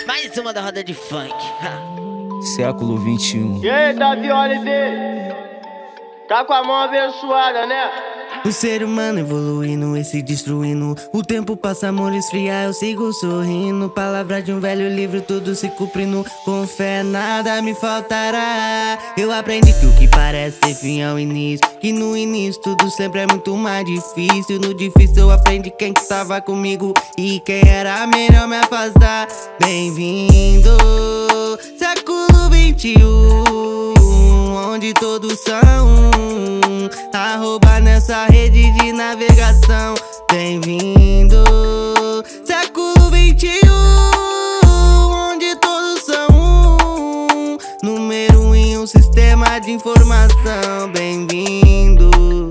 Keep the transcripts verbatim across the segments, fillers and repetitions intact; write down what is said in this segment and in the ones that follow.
Mais uma da roda de funk. Século vinte e um. E aí, Davi Holiday? Tá com a mão abençoada, né? O ser humano evoluindo e se destruindo. O tempo passa, amor esfriar, eu sigo sorrindo. Palavra de um velho livro, tudo se cumprindo. Com fé nada me faltará. Eu aprendi que o que parece ter fim ao início, que no início tudo sempre é muito mais difícil. No difícil eu aprendi quem que estava comigo e quem era melhor me afastar. Bem-vindo, século vinte e um, onde todos são um, arroba nessa rede de navegação. Bem-vindo, século vinte e um, onde todos são um, número em um sistema de informação. Bem-vindo,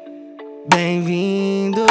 bem-vindo,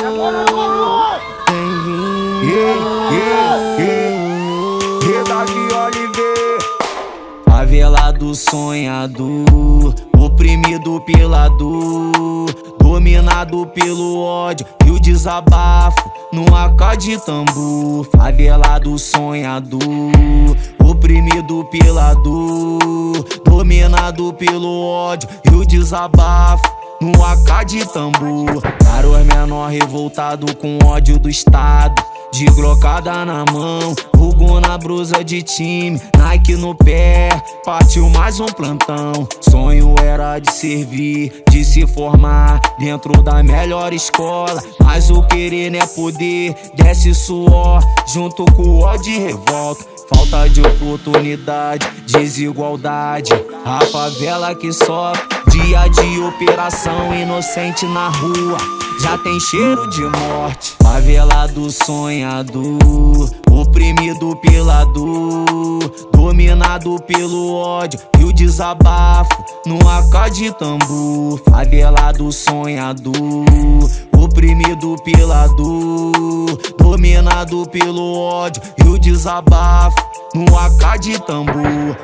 bem-vindo. Yeah, yeah, yeah. Yeah, Davi Holiday. Favelado sonhador, oprimido pela dor, dominado pelo ódio e o desabafo num A K de tambor. Favelado sonhador, oprimido pela dor, dominado pelo ódio e o desabafo num A K de tambor. Garoto menor revoltado com ódio do Estado, de glocada na mão, vulgo na brusa de time, Nike no pé, partiu mais um plantão. Sonho era de servir, de se formar dentro da melhor escola, mas o querer não é poder, desce suor junto com o ódio e revolta. Falta de oportunidade, desigualdade, a favela que sofre, dia de operação inocente na rua, já tem cheiro de morte. Favelado sonhador, oprimido pela dor, dominado pelo ódio e o desabafo num A K de tambor. Favelado sonhador, oprimido pela dor, dominado pelo ódio e o desabafo num A K de tambor.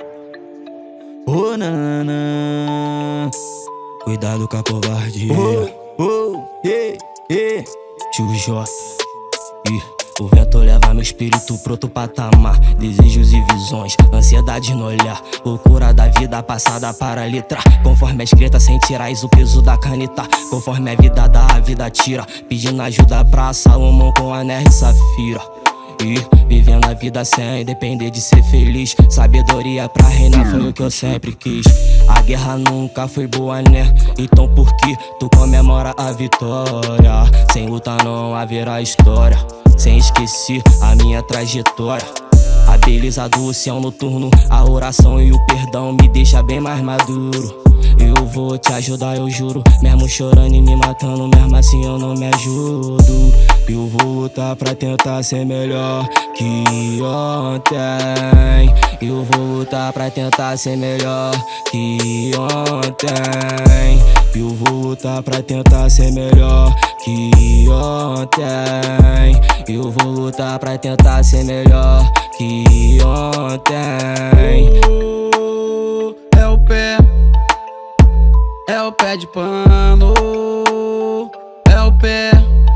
Oh, nanana, cuidado com a covardia. Oh, oh, yeah, yeah. Tio J. E o vento leva meu espírito pro outro patamar. Desejos e visões, ansiedade no olhar, loucura da vida passada para a letra. Conforme a escrita, sem tirar o peso da caneta. Conforme a vida dá, a vida tira, pedindo ajuda pra Salomão com anel e safira. E vivendo a vida sem depender de ser feliz, sabedoria pra reinar foi o que eu sempre quis. A guerra nunca foi boa, né? Então por que tu comemora a vitória? Sem luta não haverá história, sem esquecer a minha trajetória. A beleza do céu noturno, a oração e o perdão me deixa bem mais maduro. Eu vou te ajudar, eu juro, mesmo chorando e me matando, mesmo assim eu não me ajudo. Eu vou lutar pra tentar ser melhor que ontem. Eu vou lutar pra tentar ser melhor que ontem. Eu vou lutar pra tentar ser melhor que ontem. Eu vou lutar pra tentar ser melhor que ontem. É o pé, é o pé de pano, é o pé.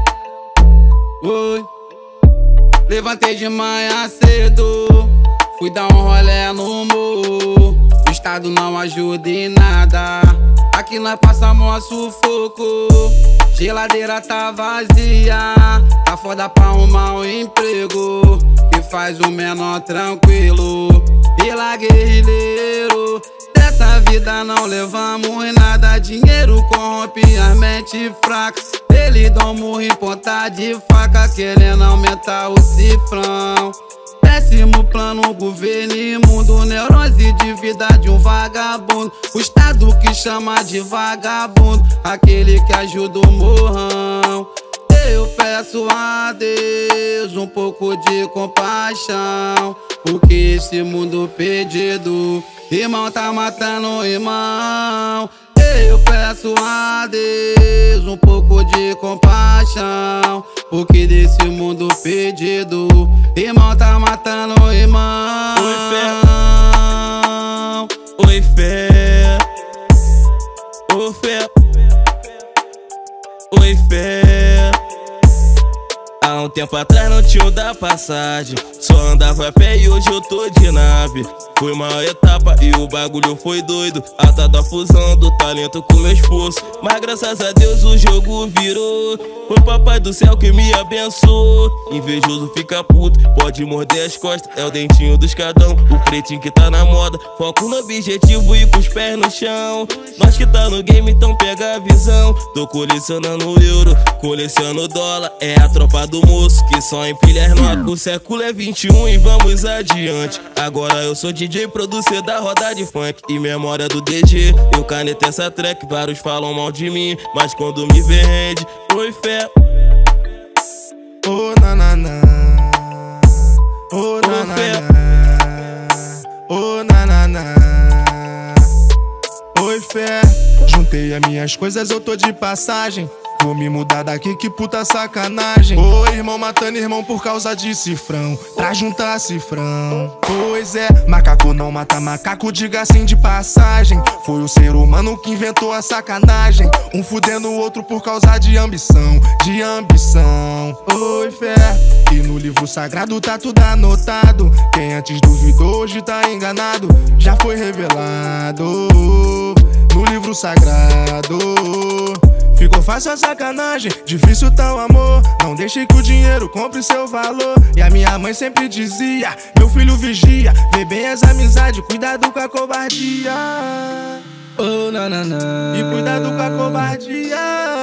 Oi, levantei de manhã cedo, fui dar um rolê no morro. O estado não ajuda em nada, aqui nós passamos a sufoco. Geladeira tá vazia, tá foda pra arrumar um emprego que faz o menor tranquilo. E lá guerrilheiro, dessa vida não levamos nada. Dinheiro corrompe as mentes fracas, ele dá um murro em ponta de faca, querendo aumentar o cifrão. Péssimo plano, governo imundo, neurose de vida de um vagabundo. O estado que chama de vagabundo aquele que ajuda o morrão. Eu peço a Deus um pouco de compaixão, porque esse mundo perdido, irmão tá matando irmão. Eu peço a Deus um pouco de compaixão, porque desse mundo perdido, irmão tá matando irmão. Oi, fé. Oi, fé. Oi, fé. Oi, fé. tempo atrás não tinha o da passagem, só andava a pé e hoje eu tô de nave. Foi uma etapa e o bagulho foi doido, a tal da fusão do talento com meu esforço. Mas graças a Deus o jogo virou, foi papai do céu que me abençoou. Invejoso fica puto, pode morder as costas, é o dentinho do escadão, o pretinho que tá na moda. Foco no objetivo e com os pés no chão. Nós que tá no game, então pega a visão. Tô colecionando euro, coleciono dólar, é a tropa do moço que só empilha as notas. O século é vinte e um e vamos adiante. Agora eu sou D J producer da roda de funk e memória do D G. Eu caneto essa track, vários falam mal de mim, mas quando me vende, oi fé. Oh na na na, oh na na na, oh na na na, oi fé. Juntei as minhas coisas, eu tô de passagem. Vou me mudar daqui, que puta sacanagem. Ô irmão matando irmão por causa de cifrão, pra juntar cifrão. Pois é, macaco não mata macaco, diga assim de passagem. Foi o ser humano que inventou a sacanagem, um fudendo o outro por causa de ambição, de ambição. Oi fé, e no livro sagrado tá tudo anotado. Quem antes duvidou hoje tá enganado, já foi revelado no livro sagrado. Ficou fácil a sacanagem, difícil tá o amor. Não deixe que o dinheiro compre seu valor. E a minha mãe sempre dizia, meu filho vigia, vê bem as amizades, cuidado com a covardia. Oh na na na, e cuidado com a covardia.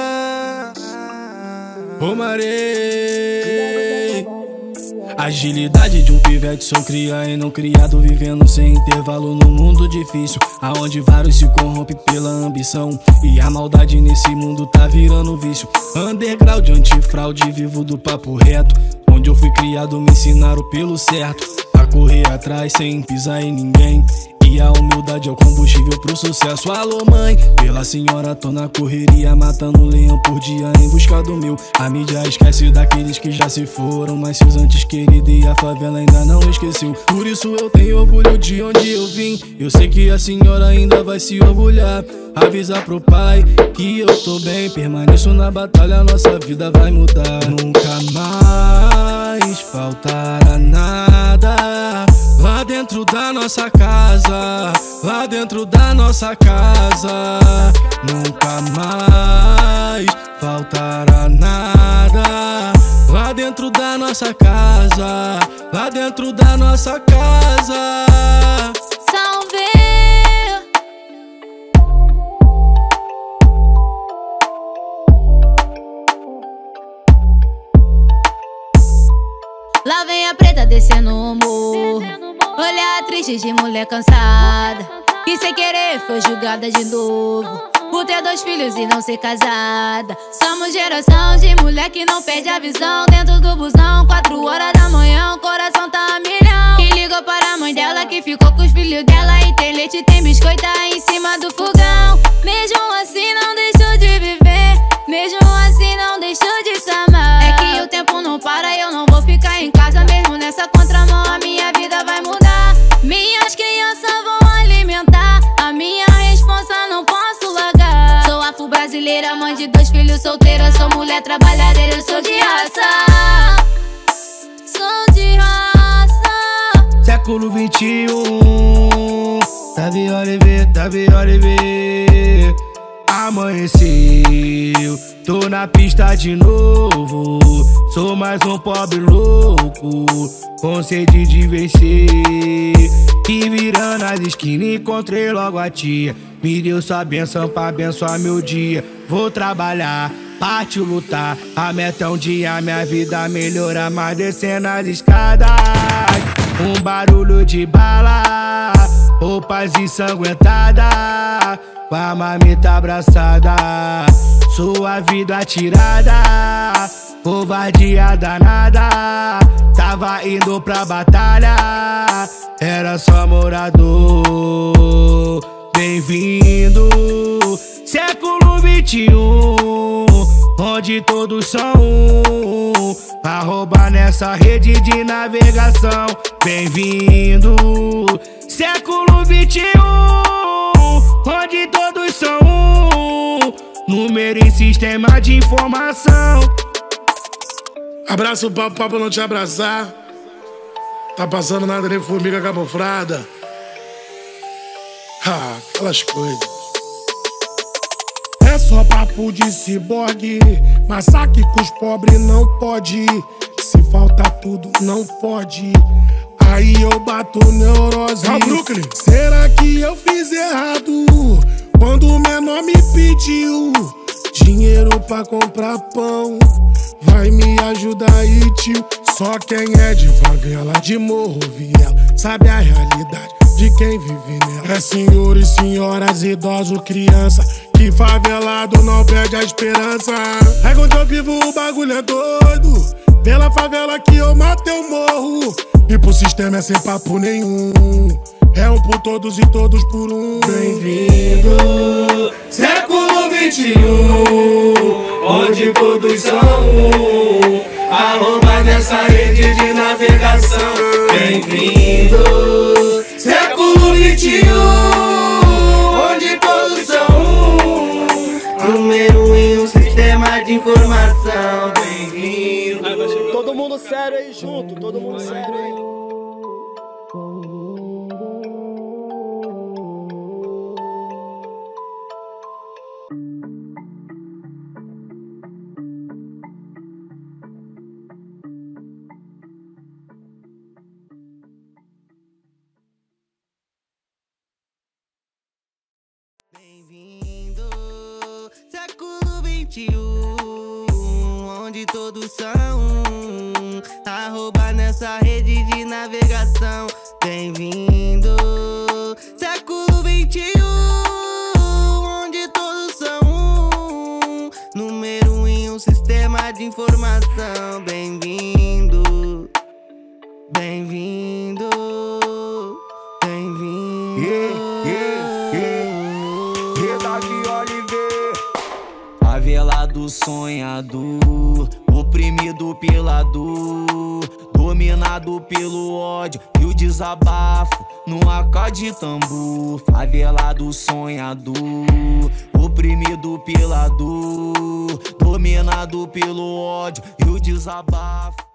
Ô Marei, agilidade de um pivete, sou cria e não criado, vivendo sem intervalo no mundo difícil, aonde vários se corrompem pela ambição, e a maldade nesse mundo tá virando vício. Underground, antifraude, vivo do papo reto, onde eu fui criado me ensinaram pelo certo, a correr atrás sem pisar em ninguém, e a humildade é o combustível pro sucesso. Alô mãe, pela senhora tô na correria, matando leão por dia em busca do meu. A mídia esquece daqueles que já se foram, mas seus antes queridos e a favela ainda não esqueceu. Por isso eu tenho orgulho de onde eu vim, eu sei que a senhora ainda vai se orgulhar. Avisa pro pai que eu tô bem, permaneço na batalha, nossa vida vai mudar. Nunca mais faltará nada lá dentro da nossa casa, lá dentro da nossa casa. Nunca mais faltará nada lá dentro da nossa casa, lá dentro da nossa casa. Salve! Lá vem a preta descendo o morro, olhar triste de mulher cansada, que sem querer foi julgada de novo, por ter dois filhos e não ser casada. Somos geração de mulher que não perde a visão, dentro do busão, quatro horas da manhã, o coração tá a milhão. E ligou para a mãe dela que ficou com os filhos dela, e tem leite, tem biscoito em cima do fogão. Mesmo assim não deixou de viver, mesmo assim não deixou de se amar. É que o tempo não para e eu não vou ficar em casa, mesmo nessa contramão a minha vida vai mudar. Minhas crianças vão alimentar, a minha responsa não posso largar. Sou afro-brasileira, mãe de dois filhos solteira, sou mulher trabalhadeira, eu sou de raça, sou de raça. Século vinte e um, tá viola e vê, tá viola e vê. Amanheceu, tô na pista de novo, sou mais um pobre louco, com sede de vencer. E virando as esquinas encontrei logo a tia, me deu sua benção pra abençoar meu dia. Vou trabalhar, parte lutar, a meta é um dia minha vida melhorar. Mas descendo as escadas, um barulho de bala, roupas ensanguentadas, com a marmita abraçada, sua vida atirada, covardia danada. Tava indo pra batalha, era só morador. Bem-vindo, século vinte e um, onde todos são um, arroba nessa rede de navegação. Bem-vindo, século vinte e um, onde todos são um, número em sistema de informação. Abraça o papo, papo não te abraçar. Tá passando nada nem formiga camuflada. Ah, aquelas coisas. É só papo de ciborgue, massacre com os pobres não pode. Se falta tudo, não pode. Aí eu bato neurose. Ah, Brooklyn. Será que eu fiz errado quando o menor me pediu dinheiro pra comprar pão? Vai me ajudar aí, tio. Só quem é de favela, de morro, viela, sabe a realidade de quem vive nela. É senhores, senhoras, idosos, criança, que favelado não perde a esperança. É quando eu vivo o bagulho é doido. Pela favela que eu mato eu morro. E pro sistema é sem papo nenhum. É um por todos e todos por um. Bem-vindo, século vinte e um, onde todos são um. Arroba nessa rede de navegação. Bem-vindo, século vinte e um, onde todos são um. Número em um sistema de informação. Bem-vindo. Todo mundo sério aí junto, todo mundo sério aí. Bem-vindo, século vinte e um, onde todos são um. Arroba nessa rede de navegação. Bem-vindo, século vinte e um, onde todos são um. Número em um sistema de informação. Bem-vindo, bem-vindo, bem-vindo. Yeah, yeah, yeah. Favelado sonhador, oprimido pela dor, dominado pelo ódio e o desabafo num A K de tambor. Favelado sonhador, oprimido pela dor, dominado pelo ódio e o desabafo.